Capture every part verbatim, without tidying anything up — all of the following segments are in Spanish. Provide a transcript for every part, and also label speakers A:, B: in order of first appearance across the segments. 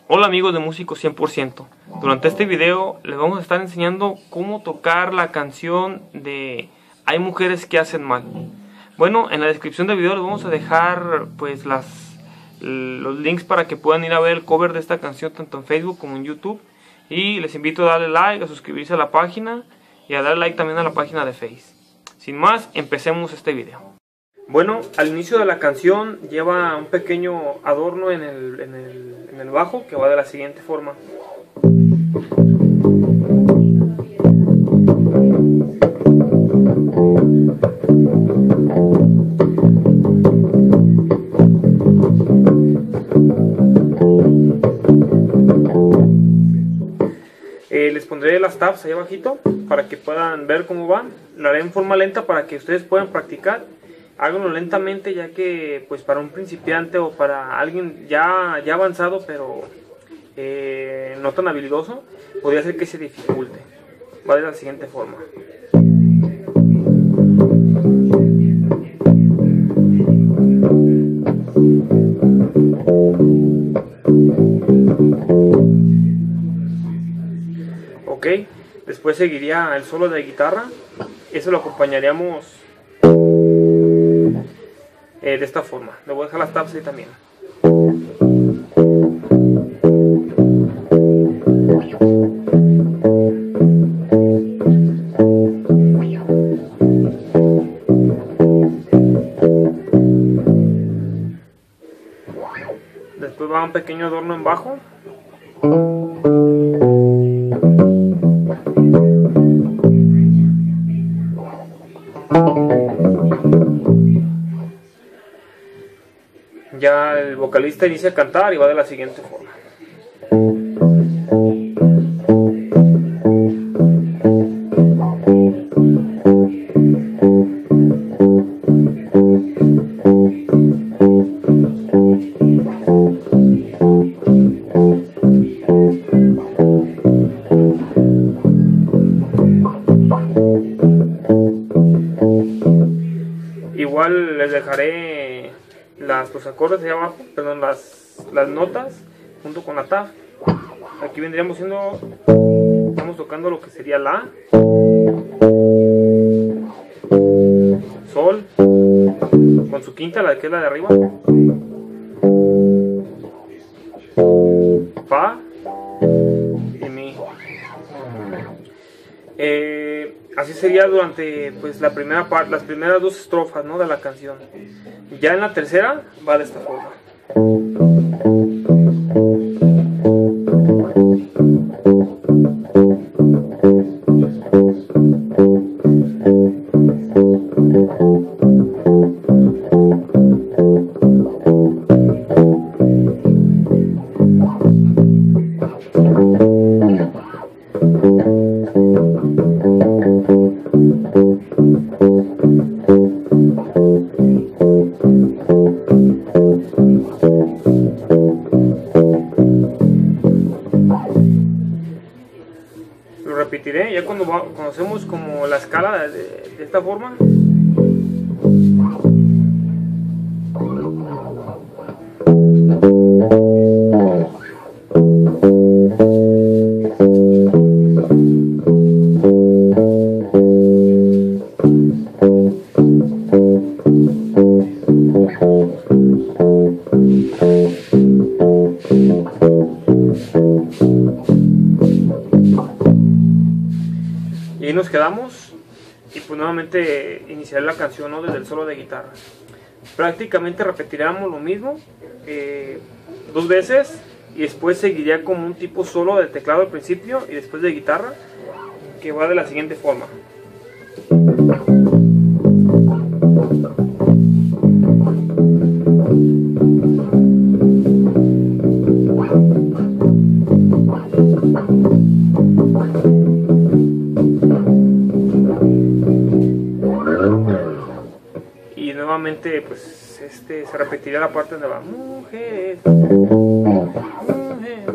A: Hola amigos de Músicos cien por ciento. Durante este video les vamos a estar enseñando cómo tocar la canción de Hay mujeres que hacen mal. Bueno, en la descripción del video les vamos a dejar pues las, los links para que puedan ir a ver el cover de esta canción tanto en Facebook como en YouTube. Y les invito a darle like, a suscribirse a la página y a darle like también a la página de Facebook. Sin más, empecemos este video. Bueno, al inicio de la canción lleva un pequeño adorno en el, en el, en el bajo que va de la siguiente forma. Eh, les pondré las tabs ahí abajito para que puedan ver cómo van. La haré en forma lenta para que ustedes puedan practicar. Háganlo lentamente, ya que pues para un principiante o para alguien ya, ya avanzado pero eh, no tan habilidoso, podría ser que se dificulte. Va de la siguiente forma. Ok, después seguiría el solo de guitarra. Eso lo acompañaríamos Eh, de esta forma. Le voy a dejar las tabs ahí también. Después va un pequeño adorno en bajo. Ya el vocalista inicia a cantar y va de la siguiente forma. Igual les dejaré Las, los acordes de abajo, perdón, las, las notas junto con la tab. Aquí vendríamos siendo, estamos tocando lo que sería la, sol, con su quinta, la que es la de arriba, fa y mi. Eh, así sería durante pues la primera parte, las primeras dos estrofas, ¿no?, de la canción. Ya en la tercera va de esta forma. Lo repetiré ya cuando conocemos como la escala de, de esta forma. Y ahí nos quedamos y pues nuevamente iniciaré la canción, ¿no?, desde el solo de guitarra. Prácticamente repetiremos lo mismo eh, dos veces y después seguiría como un tipo solo de teclado al principio y después de guitarra, que va de la siguiente forma. Y nuevamente pues este se repetirá la parte donde va mujer, mujer.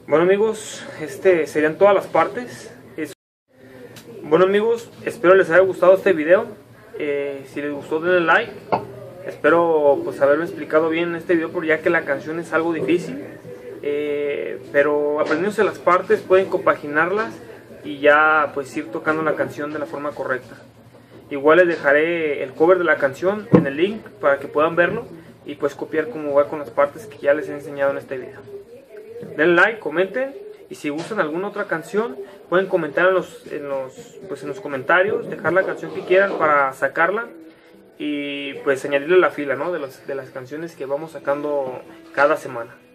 A: Bueno amigos, este serían todas las partes. Es... Bueno amigos, espero les haya gustado este video. Eh, si les gustó denle like. Espero pues haberme explicado bien en este video, porque ya que la canción es algo difícil. Eh, pero aprendiéndose las partes pueden compaginarlas y ya pues ir tocando la canción de la forma correcta. Igual les dejaré el cover de la canción en el link para que puedan verlo y pues copiar cómo va con las partes que ya les he enseñado en este video. Den like, comenten, y si gustan alguna otra canción pueden comentar en los, en los, pues en los comentarios, dejar la canción que quieran para sacarla y pues añadirle la fila, ¿no? de, los, de las canciones que vamos sacando cada semana.